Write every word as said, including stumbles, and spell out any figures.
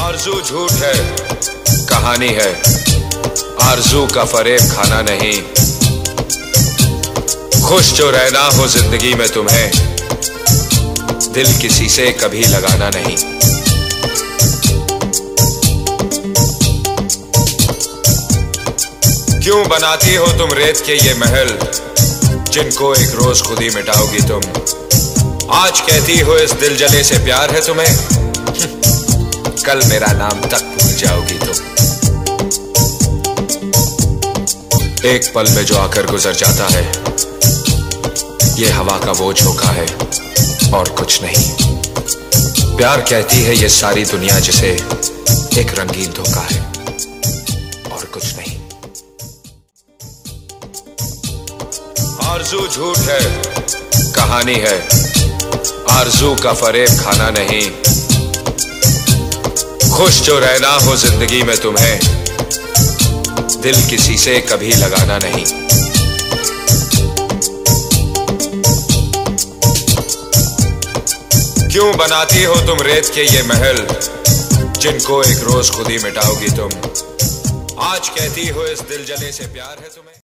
आरज़ू झूठ है, कहानी है, आरज़ू का फरेब खाना नहीं। खुश जो रहना हो जिंदगी में तुम्हें, दिल किसी से कभी लगाना नहीं। क्यों बनाती हो तुम रेत के ये महल, जिनको एक रोज खुद ही मिटाओगी तुम। आज कहती हो इस दिल जले से प्यार है तुम्हें, कल मेरा नाम तक भूल जाओगी तुम। एक पल में जो आकर गुजर जाता है, ये हवा का वो झोंका है और कुछ नहीं। प्यार कहती है ये सारी दुनिया जिसे एक रंगीन धोखा है और कुछ नहीं। आरज़ू झूठ है, कहानी है, आरज़ू का फरेब खाना नहीं। खुश जो रहना हो जिंदगी में तुम्हें, दिल किसी से कभी लगाना नहीं। क्यों बनाती हो तुम रेत के ये महल, जिनको एक रोज खुद ही मिटाओगी तुम। आज कहती हो इस दिल जले से प्यार है तुम्हें।